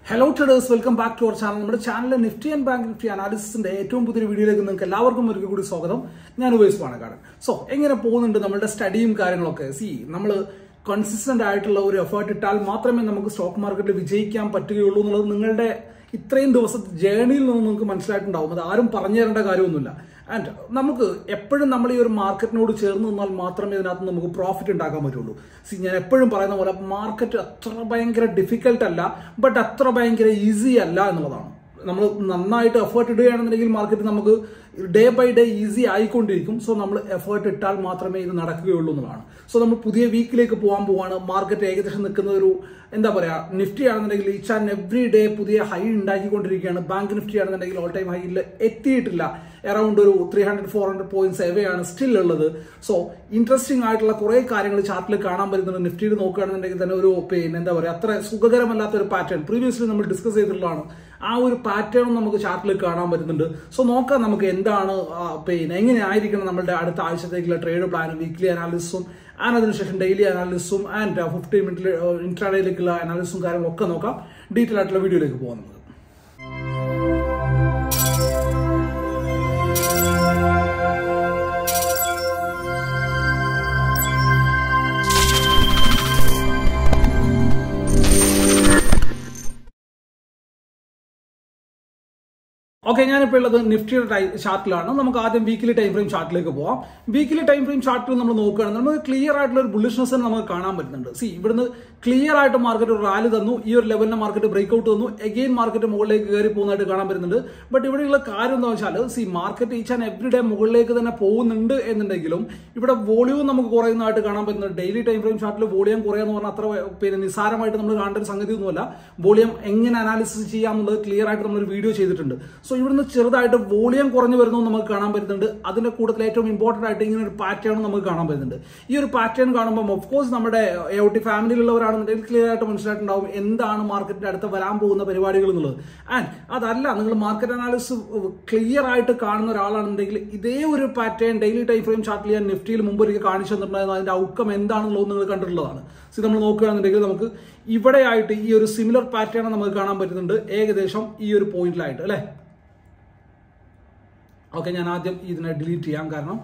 Hello traders, welcome back to our channel. നമ്മുടെ ചാനലിലെ Nifty and bank Nifty അനാലിസിന്റെ ഏറ്റവും പുതിയ വീഡിയോയിലേക്ക് നിങ്ങൾക്ക് എല്ലാവർക്കും ഒരിക്കൽ കൂടി സ്വാഗതം. ഞാൻ ഉവൈസ് പാണക്കാട്. സോ എങ്ങനെ പോകുന്നുണ്ട് നമ്മുടെ സ്റ്റഡിയും കാര്യങ്ങളൊക്കെ? നമ്മൾ കൺസിസ്റ്റന്റ് ആയിട്ടുള്ള ഒരു എഫേർട്ട് ഇട്ടാൽ മാത്രമേ നമുക്ക് സ്റ്റോക്ക് മാർക്കറ്റിൽ വിജയിക്കാൻ പറ്റുകയുള്ളൂ എന്നുള്ളത് നിങ്ങളുടെ ഇത്രയും ദിവസത്തെ ജേർണിയിൽ നിന്ന് നിങ്ങൾക്ക് മനസ്സിലായിട്ടുണ്ടാവും. അത് ആരും പറഞ്ഞു തരേണ്ട കാര്യമൊന്നുമില്ല. ആൻഡ് നമുക്ക് എപ്പോഴും നമ്മൾ ഈ ഒരു മാർക്കറ്റിനോട് ചേർന്ന് നിന്നാൽ മാത്രമേ ഇതിനകത്ത് നമുക്ക് പ്രോഫിറ്റ് ഉണ്ടാക്കാൻ പറ്റുള്ളൂ. ഞാൻ എപ്പോഴും പറയുന്ന പോലെ മാർക്കറ്റ് അത്ര ഭയങ്കര ഡിഫിക്കൽട്ട് അല്ല, ബട്ട് അത്ര ഭയങ്കര ഈസി അല്ല എന്നുള്ളതാണ്. നമ്മൾ നന്നായിട്ട് എഫേർട്ട് ഇടുകയാണെന്നുണ്ടെങ്കിൽ മാർക്കറ്റ് നമുക്ക് ഡേ ബൈ ഡേ ഈസി ആയിക്കൊണ്ടിരിക്കും. സോ നമ്മൾ എഫേർട്ട് ഇട്ടാൽ മാത്രമേ ഇത് നടക്കുകയുള്ളൂ എന്നുള്ളതാണ്. സോ നമ്മൾ പുതിയ വീക്കിലേക്ക് പോകാൻ. മാർക്കറ്റ് ഏകദേശം നിൽക്കുന്ന ഒരു നിഫ്റ്റി ആണെന്നുണ്ടെങ്കിൽ ഈച്ച് ആൻഡ് എവറി ഡേ പുതിയ ഹൈ ഉണ്ടാക്കിക്കൊണ്ടിരിക്കുകയാണ്. ബാങ്ക് നിഫ്റ്റി ആണെന്നുണ്ടെങ്കിൽ ഓൾ ടൈം ഹൈയിൽ എത്തിയിട്ടില്ല. അറൌണ്ട് ഒരു 300-400 പോയിന്റ്സ് എവേ ആണ് സ്റ്റിൽ ഉള്ളത്. സോ ഇൻട്രസ്റ്റിംഗ് ആയിട്ടുള്ള കുറെ കാര്യങ്ങൾ ചാർട്ടിൽ കാണാൻ പറ്റുന്നുണ്ട്. നിഫ്റ്റിയിൽ നോക്കുകയാണെന്നുണ്ടെങ്കിൽ തന്നെ ഒരു അത്ര സുഖകരമല്ലാത്ത ഒരു പാറ്റേൺ പ്രീവിയസ്ലി നമ്മൾ ഡിസ്കസ് ചെയ്തിട്ടുള്ളതാണ്. ആ ഒരു പാറ്റേൺ നമുക്ക് ചാർട്ടിൽ കാണാൻ പറ്റുന്നുണ്ട്. സോ നോക്കാം നമുക്ക് എന്താണ് എങ്ങനെ ആയിരിക്കണം നമ്മളുടെ അടുത്ത ആഴ്ചത്തേക്കുള്ള ട്രേഡ് പ്ലാൻ, വീക്ക്ലി അനാലിസിസും ആൻഡ് അതിനുശേഷം ഡെയിലി അനാലിസിസും ആൻഡ് 50 മിനിറ്റിൽ ഇൻട്രാഡേയിലേക്കുള്ള അനാലിസിസും കാര്യങ്ങളൊക്കെ നോക്കാം. ഡീറ്റെയിൽ ആയിട്ടുള്ള വീഡിയോയിലേക്ക് പോകാം നമുക്ക്. ഓക്കെ, ഞാനിപ്പോൾ ഉള്ളത് നിഫ്റ്റിയുടെ ചാർട്ടിലാണ്. നമുക്ക് ആദ്യം വീക്കിലി ടൈം ഫ്രെയിം ചാർട്ടിലേക്ക് പോവാം. വീക്കിലി ടൈം ഫ്രെയിം ചാർട്ടിൽ നമ്മൾ നോക്കുകയാണെങ്കിൽ നമുക്ക് ക്ലിയർ ആയിട്ടുള്ള ഒരു ബുള്ളിഷ്നെസ് നമുക്ക് കാണാൻ പറ്റുന്നുണ്ട്. ഇവിടുന്ന് ക്ലിയർ ആയിട്ട് മാർക്കറ്റ് ഒരു റാലി തന്നു. ഈ ഒരു ലെവലിന് മാർക്കറ്റ് ബ്രേക്ക് ഔട്ട് തന്നു. എഗെയിൻ മാർക്കറ്റ് മുകളിലേക്ക് കയറി പോകുന്നതായിട്ട് കാണാൻ പറ്റുന്നുണ്ട്. ബട്ട് ഇവിടെയുള്ള കാര്യം എന്താ വെച്ചാൽ market each and every day മുകളിലേക്ക് തന്നെ പോകുന്നുണ്ട് എന്നുണ്ടെങ്കിലും ഇവിടെ വോളിയം നമുക്ക് കുറയുന്നതായിട്ട് കാണാൻ പറ്റുന്നുണ്ട്. ഡെയിലി ടൈം ഫ്രെയിം ചാർട്ടിൽ വോളിയം കുറയാന്ന് പറഞ്ഞാൽ അത്ര നിസ്സാരമായിട്ട് നമ്മൾ കാണേണ്ട ഒരു സംഗതി ഒന്നുമല്ല. വോളിയം എങ്ങനെ അനാലിസിസ് ചെയ്യാമെന്നുള്ളത് ക്ലിയർ ആയിട്ട് നമ്മളൊരു വീഡിയോ ചെയ്തിട്ടുണ്ട്. സോ ഇവിടുന്ന് ചെറുതായിട്ട് വോളിയം കുറഞ്ഞു വരുന്നു നമുക്ക് കാണാൻ പറ്റുന്നുണ്ട്. അതിന്റെ കൂട്ടത്തിൽ ഏറ്റവും ഇമ്പോർട്ടന്റ് ആയിട്ട് ഇങ്ങനെ ഒരു പാറ്റേൺ നമുക്ക് കാണാൻ പറ്റുന്നുണ്ട്. ഈ ഒരു പാറ്റേൺ കാണുമ്പോൾ ഓഫ്കോഴ്സ് നമ്മുടെ എഒടി ഫാമിലിയിലുള്ളവരാണെന്നുണ്ടെങ്കിൽ ക്ലിയർ ആയിട്ട് മനസ്സിലായിട്ടുണ്ടാവും എന്താണ് മാർക്കറ്റിന്റെ അടുത്ത് വരാൻ പോകുന്ന പരിപാടികൾ എന്നുള്ളത്. ആൻഡ് അതല്ല, നിങ്ങൾ മാർക്കറ്റ് അനാലിസിസ് ക്ലിയർ ആയിട്ട് കാണുന്ന ഒരാളാണെന്നുണ്ടെങ്കിൽ ഇതേ ഒരു പാറ്റേൺ ഡെയിലി ടൈം ഫ്രെയിം ചാർട്ടിൽ ഞാൻ നിഫ്റ്റിയിൽ മുമ്പ് ഒരിക്കൽ കാണിച്ചു തന്നിട്ടുണ്ടായിരുന്നു. അതിന്റെ ഔട്ട്കം എന്താണെന്നുള്ളത് നിങ്ങൾ കണ്ടിട്ടുള്ളതാണ്. നമ്മൾ നോക്കുകയാണെന്നുണ്ടെങ്കിൽ നമുക്ക് ഇവിടെയായിട്ട് ഈ ഒരു സിമിലർ പാറ്റേൺ നമുക്ക് കാണാൻ പറ്റുന്നുണ്ട്, ഏകദേശം ഈ ഒരു പോയിന്റിലായിട്ട് അല്ലെ. ഓക്കെ, ഞാൻ ആദ്യം ഇതിനെ ഡിലീറ്റ് ചെയ്യാം. കാരണം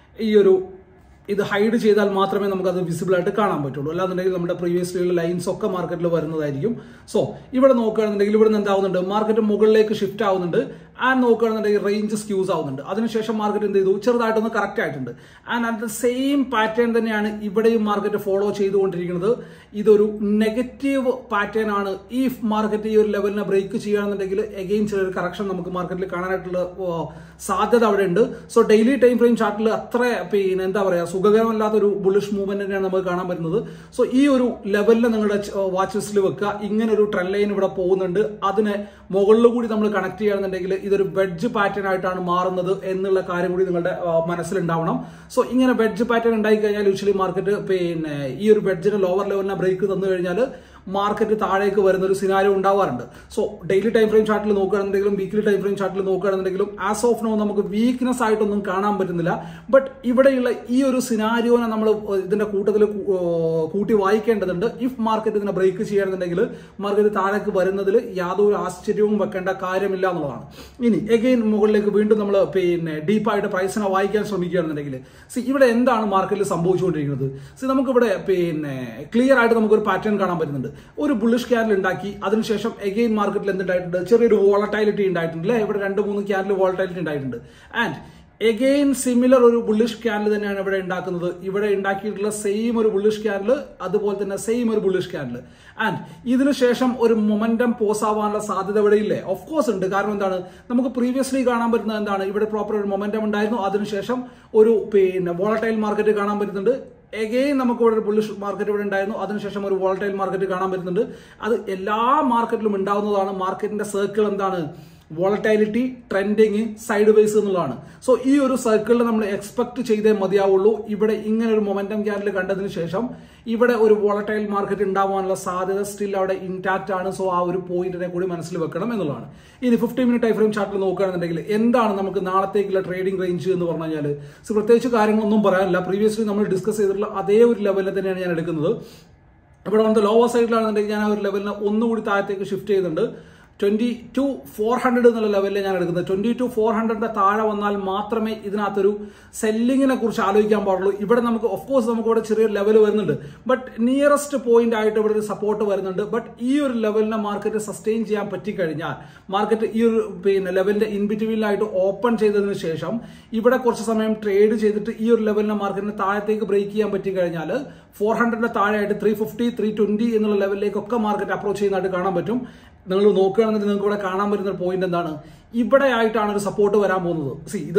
ഇത് ഹൈഡ് ചെയ്താൽ മാത്രമേ നമുക്കത് വിസിബിൾ ആയിട്ട് കാണാൻ പറ്റുള്ളൂ. അല്ലാന്നുണ്ടെങ്കിൽ നമ്മുടെ പ്രീവിയസ്ലിയുള്ള ലൈൻസ് ഒക്കെ മാർക്കറ്റിൽ വരുന്നതായിരിക്കും. സോ ഇവിടെ നോക്കുകയാണെന്നുണ്ടെങ്കിൽ ഇവിടെ നിന്ന് എന്താവുന്നുണ്ട്, മാർക്കറ്റ് മുകളിലേക്ക് ഷിഫ്റ്റ് ആവുന്നുണ്ട്. ആൻഡ് നോക്കുകയാണെന്നുണ്ടെങ്കിൽ റേഞ്ച് സ്ക്യൂസ് ആവുന്നുണ്ട്. അതിനുശേഷം മാർക്കറ്റ് എന്ത് ചെയ്തു, ചെറുതായിട്ടൊന്ന് കറക്റ്റ് ആയിട്ടുണ്ട്. And at the same pattern തന്നെയാണ് ഇവിടെയും മാർക്കറ്റ് ഫോളോ ചെയ്തുകൊണ്ടിരിക്കുന്നത്. ഇതൊരു നെഗറ്റീവ് പാറ്റേൺ ആണ്. ഈ മാർക്കറ്റ് ഈ ഒരു ലെവലിനെ ബ്രേക്ക് ചെയ്യുകയാണെന്നുണ്ടെങ്കിൽ എഗെയിൻ ചെറിയൊരു കറക്ഷൻ നമുക്ക് മാർക്കറ്റിൽ കാണാനായിട്ടുള്ള സാധ്യത അവിടെ ഉണ്ട്. സോ ഡെയിലി ടൈം ഫ്രെയിം ചാർട്ടിൽ അത്ര സുഖകരമല്ലാത്തൊരു ബുള്ളിഷ് മൂവ്മെന്റ് തന്നെയാണ് നമുക്ക് കാണാൻ പറ്റുന്നത്. സോ ഈ ഒരു ലെവലിൽ നിങ്ങളുടെ വാച്ച് ലിസ്റ്റിൽ വെക്കുക. ഇങ്ങനെ ഒരു ട്രെൻഡ് ലൈൻ ഇവിടെ പോകുന്നുണ്ട്. അതിനെ മുകളിൽ കൂടി നമ്മൾ കണക്ട് ചെയ്യുകയാണെന്നുണ്ടെങ്കിൽ ഇതൊരു വെഡ്ജ് പാറ്റേൺ ആയിട്ടാണ് മാറുന്നത് എന്നുള്ള കാര്യം കൂടി നിങ്ങളുടെ മനസ്സിലുണ്ടാവണം. സോ ഇങ്ങനെ വെഡ്ജ് പാറ്റേൺ ഉണ്ടായി കഴിഞ്ഞാൽ യൂഷ്വലി മാർക്കറ്റ് ഈ ഒരു വെഡ്ജിന്റെ ലോവർ ലെവലിനെ ബ്രേക്ക് തന്നു കഴിഞ്ഞാൽ മാർക്കറ്റ് താഴേക്ക് വരുന്ന ഒരു സിനാരിയോ ഉണ്ടാവാറുണ്ട്. സോ ഡെയിലി ടൈം ഫ്രെയിം ചാർട്ടിൽ നോക്കുകയാണെന്നുണ്ടെങ്കിലും വീക്കിലി ടൈം ഫ്രെയിം ചാർട്ടിൽ നോക്കുകയാണെന്നുണ്ടെങ്കിലും ആസ് ഓഫ് നോ നമുക്ക് വീക്ക്നെസ് ആയിട്ടൊന്നും കാണാൻ പറ്റുന്നില്ല. ബട്ട് ഇവിടെയുള്ള ഈ ഒരു സിനാരിയോനെ നമ്മൾ ഇതിന്റെ കൂട്ടത്തിൽ കൂട്ടി വായിക്കേണ്ടതുണ്ട്. ഇഫ് മാർക്കറ്റ് ഇതിനെ ബ്രേക്ക് ചെയ്യുകയാണെന്നുണ്ടെങ്കിൽ മാർക്കറ്റ് താഴേക്ക് വരുന്നതിൽ യാതൊരു ആശ്ചര്യവും വെക്കേണ്ട കാര്യമില്ല എന്നുള്ളതാണ്. ഇനി എഗെയിൻ മുകളിലേക്ക് വീണ്ടും നമ്മൾ ഡീപ്പായിട്ട് പ്രൈസിനെ വായിക്കാൻ ശ്രമിക്കുകയാണെന്നുണ്ടെങ്കിൽ ഇവിടെ എന്താണ് മാർക്കറ്റിൽ സംഭവിച്ചുകൊണ്ടിരിക്കുന്നത്? നമുക്കിവിടെ ക്ലിയർ ആയിട്ട് നമുക്കൊരു പാറ്റേൺ കാണാൻ പറ്റുന്നുണ്ട്. ഒരു ബുള്ളിഷ് ക്യാൻഡിൽ ഉണ്ടാക്കി. അതിനുശേഷം എഗെയിൻ മാർക്കറ്റിൽ എന്തുണ്ടായിട്ടുണ്ട്, ചെറിയൊരു വോളറ്റൈലിറ്റി ഉണ്ടായിട്ടുണ്ട് അല്ലെ. ഇവിടെ 2-3 ക്യാൻഡിൽ വോളറ്റൈലിറ്റി ഉണ്ടായിട്ടുണ്ട്. ആൻഡ് എഗെയിൻ സിമിലർ ഒരു ബുള്ളിഷ് ക്യാൻഡിൽ തന്നെയാണ് ഇവിടെ ഉണ്ടാക്കുന്നത്. ഇവിടെ ഉണ്ടാക്കിയിട്ടുള്ള സെയിം ഒരു ബുള്ളിഷ് ക്യാൻഡിൽ, അതുപോലെ തന്നെ സെയിം ഒരു ബുള്ളിഷ് ക്യാൻഡിൽ. ആൻഡ് ഇതിനുശേഷം ഒരു മൊമെന്റം പോസ് ആവാനുള്ള സാധ്യത ഇവിടെ ഇല്ലേ? ഓഫ് കോഴ്സ് ഉണ്ട്. കാരണം എന്താണ്, നമുക്ക് പ്രീവിയസ്ലി കാണാൻ പറ്റുന്നത് എന്താണ്, ഇവിടെ പ്രോപ്പർ ഒരു മൊമെന്റം ഉണ്ടായിരുന്നു. അതിനുശേഷം ഒരു വോളറ്റൈൽ മാർക്കറ്റ് കാണാൻ പറ്റുന്നുണ്ട്. എഗെയിൻ നമുക്ക് ഇവിടെ ഒരു ബുള്ളിഷ് മാർക്കറ്റ് ഇവിടെ ഉണ്ടായിരുന്നു. അതിനുശേഷം ഒരു വോളറ്റൈൽ മാർക്കറ്റ് കാണാൻ പറ്റുന്നുണ്ട്. അത് എല്ലാ മാർക്കറ്റിലും ഉണ്ടാവുന്നതാണ്. മാർക്കറ്റിന്റെ സർക്കിൾ എന്താണ്, വോളറ്റൈലിറ്റി, ട്രെൻഡിങ്, സൈഡ് വേസ് എന്നുള്ളതാണ്. സോ ഈ ഒരു സർക്കിളിൽ നമ്മൾ എക്സ്പെക്ട് ചെയ്തേ മതിയാവുള്ളൂ. ഇവിടെ ഇങ്ങനെ ഒരു മൊമെന്റം ക്യാൻഡിൽ കണ്ടതിന് ശേഷം ഇവിടെ ഒരു വോളറ്റൈൽ മാർക്കറ്റ് ഉണ്ടാവാനുള്ള സാധ്യത സ്റ്റിൽ അവിടെ ഇൻടാക്റ്റ് ആണ്. സോ ആ ഒരു പോയിന്റിനെ കൂടി മനസ്സിൽ വെക്കണം എന്നുള്ളതാണ്. ഇനി 50 മിനിറ്റ് ടൈം ഫ്രെയിം ചാർട്ടിൽ നോക്കുകയാണെന്നുണ്ടെങ്കിൽ എന്താണ് നമുക്ക് നാളത്തേക്കുള്ള ട്രേഡിംഗ് റേഞ്ച് എന്ന് പറഞ്ഞു കഴിഞ്ഞാൽ പ്രത്യേകിച്ച് കാര്യങ്ങളൊന്നും പറയാനില്ല. പ്രീവിയസ്ലി നമ്മൾ ഡിസ്കസ് ചെയ്തിട്ടുള്ള അതേ ഒരു ലെവലിൽ തന്നെയാണ് ഞാൻ എടുക്കുന്നത്. ഇവിടെ വന്നിട്ട് ലോവർ സൈഡിലാണെന്നുണ്ടെങ്കിൽ ഞാൻ ആ ഒരു ലെവലിന് ഒന്നുകൂടി താഴത്തേക്ക് ഷിഫ്റ്റ് ചെയ്യുന്നുണ്ട്. 22,400 എന്നുള്ള ലെവലിൽ ഞാൻ എടുക്കുന്നത്. 22,400 താഴെ വന്നാൽ മാത്രമേ ഇതിനകത്തൊരു സെല്ലിങ്ങിനെ കുറിച്ച് ആലോചിക്കാൻ പാടുള്ളൂ. ഇവിടെ നമുക്ക് ഓഫ്കോഴ്സ് നമുക്ക് ഇവിടെ ചെറിയൊരു ലെവൽ വരുന്നുണ്ട്, ബട്ട് നിയറസ്റ്റ് പോയിന്റ് ആയിട്ട് ഇവിടെ ഒരു സപ്പോർട്ട് വരുന്നുണ്ട്. ബട്ട് ഈ ഒരു ലെവലിനെ മാർക്കറ്റ് സസ്റ്റെയിൻ ചെയ്യാൻ പറ്റിക്കഴിഞ്ഞാൽ, മാർക്കറ്റ് ഈ ഒരു ലെവലിന്റെ ഇൻ ബിറ്റ്വീനിലായിട്ട് ഓപ്പൺ ചെയ്തതിനു ശേഷം ഇവിടെ കുറച്ച് സമയം ട്രേഡ് ചെയ്തിട്ട് ഈ ഒരു ലെവലിനെ മാർക്കറ്റിന് താഴത്തേക്ക് ബ്രേക്ക് ചെയ്യാൻ പറ്റിക്കഴിഞ്ഞാൽ 400 താഴെയായിട്ട് 350, 320 എന്നുള്ള ലെവലിലേക്കൊക്കെ മാർക്കറ്റ് അപ്രോച്ച് ചെയ്യുന്നതായിട്ട് കാണാൻ പറ്റും. നിങ്ങൾ നോക്കുകയാണെങ്കിൽ നിങ്ങൾക്ക് ഇവിടെ കാണാൻ പറ്റുന്ന പോയിന്റ് എന്താണ്? ഇവിടെ ആയിട്ടാണ് ഒരു സപ്പോർട്ട് വരാൻ പോകുന്നത്. ഇത്